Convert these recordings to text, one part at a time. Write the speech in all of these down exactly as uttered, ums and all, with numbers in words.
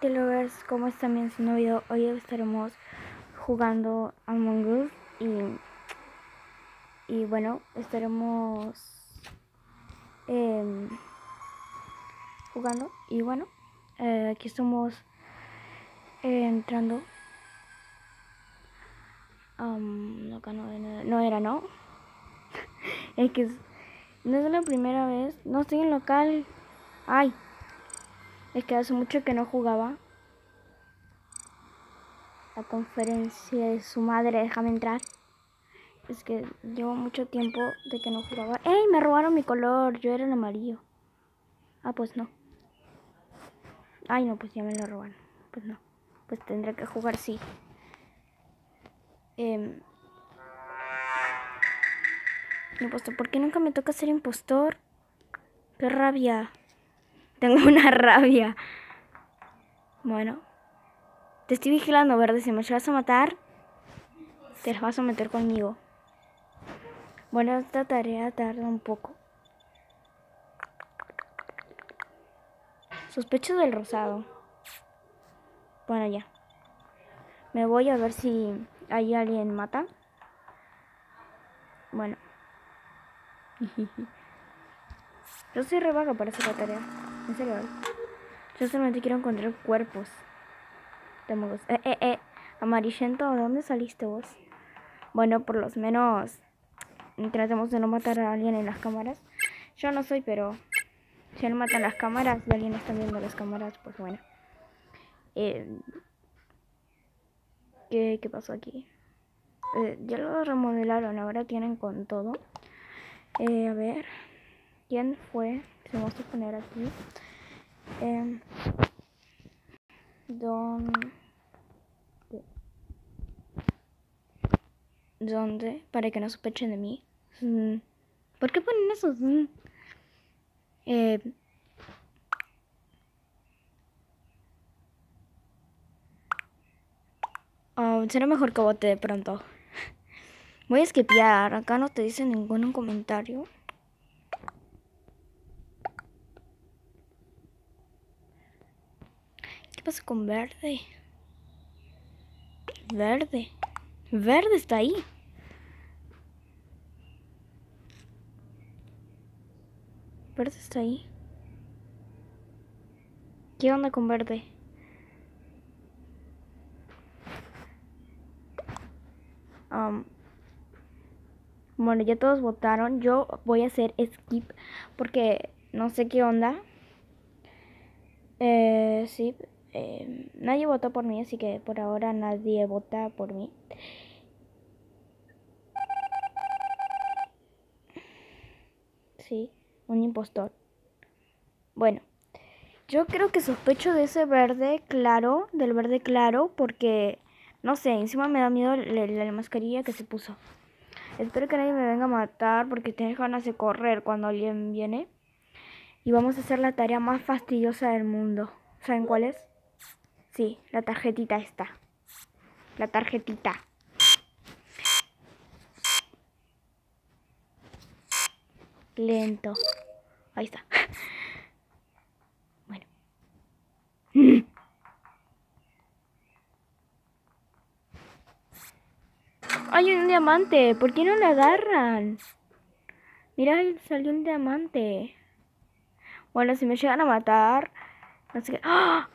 TikTokers, ¿cómo están? Bien, su nuevo video. Hoy estaremos jugando Among Us y, y bueno, estaremos eh, jugando y bueno, eh, aquí estamos eh, entrando. Um, acá no, no, no era, ¿no? Es que no es la primera vez, no estoy en local. Ay, es que hace mucho que no jugaba. La conferencia de su madre, déjame entrar. Es que llevo mucho tiempo de que no jugaba. ¡Ey! Me robaron mi color. Yo era el amarillo. Ah, pues no. Ay, no, pues ya me lo robaron. Pues no. Pues tendré que jugar, sí. Eh... Impostor. ¿Por qué nunca me toca ser impostor? ¡Qué rabia! Tengo una rabia. Bueno. Te estoy vigilando, verde. Si me vas a matar, te las vas a meter conmigo. Bueno, esta tarea tarda un poco. Sospecho del rosado. Bueno, ya. Me voy a ver si hay alguien mata. Bueno. Yo soy re vaga para hacer la tarea. En serio. Yo solamente quiero encontrar cuerpos. Eh, eh, eh. Amarillento, ¿de dónde saliste vos? Bueno, por lo menos tratemos de no matar a alguien en las cámaras. Yo no soy, pero si no matan las cámaras y alguien está viendo las cámaras, pues bueno. Eh, ¿qué, ¿Qué pasó aquí? Eh, ya lo remodelaron, ahora tienen con todo. Eh, a ver, ¿quién fue? Se vamos a poner aquí. Eh, don... ¿Dónde? Para que no sospechen de mí. ¿Por qué ponen esos? Eh... Oh, será mejor que vote de pronto. Voy a esquipear. Acá no te dicen ningún comentario. ¿Qué pasa con verde? Verde. Verde está ahí. Verde está ahí. ¿Qué onda con verde? Um, bueno, ya todos votaron. Yo voy a hacer skip porque no sé qué onda. Eh, sí. Eh, nadie votó por mí, así que por ahora nadie vota por mí. Sí, un impostor. Bueno, yo creo que sospecho de ese verde claro, del verde claro, porque, no sé, encima me da miedo la, la, la mascarilla que se puso. Espero que nadie me venga a matar porque tengo ganas de correr cuando alguien viene. Y vamos a hacer la tarea más fastidiosa del mundo. ¿Saben cuál es? Sí, la tarjetita esta. La tarjetita. Lento. Ahí está. Bueno. ¡Hay un diamante! ¿Por qué no lo agarran? Mira, salió un diamante. Bueno, si me llegan a matar... No sé qué... ¡Oh!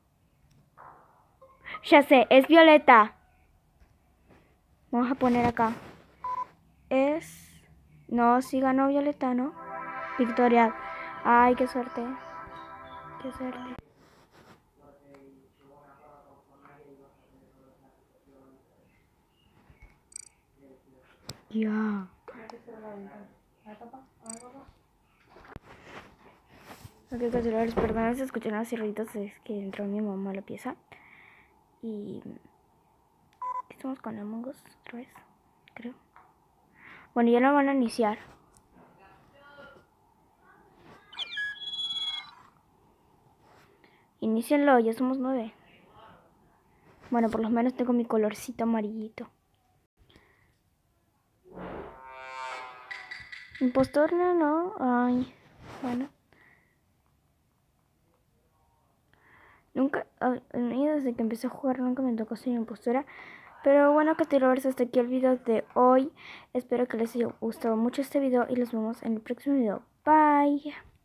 Ya sé, es Violeta. Vamos a poner acá. Es... No, sí ganó Violeta, ¿no? Victoria. Ay, qué suerte. Qué suerte. Ya. Ok, controladores, perdón si escuchan los cirritos, es que entró mi mamá a la pieza. Y... Estamos con Among Us otra vez, creo. Bueno, ya lo van a iniciar. Inicienlo, ya somos nueve. Bueno, por lo menos tengo mi colorcito amarillito. Impostor, no, no. Ay, bueno. Nunca, a mí desde que empecé a jugar nunca me tocó ser impostora. Pero bueno, Castilovers, hasta aquí el video de hoy. Espero que les haya gustado mucho este video y los vemos en el próximo video. Bye.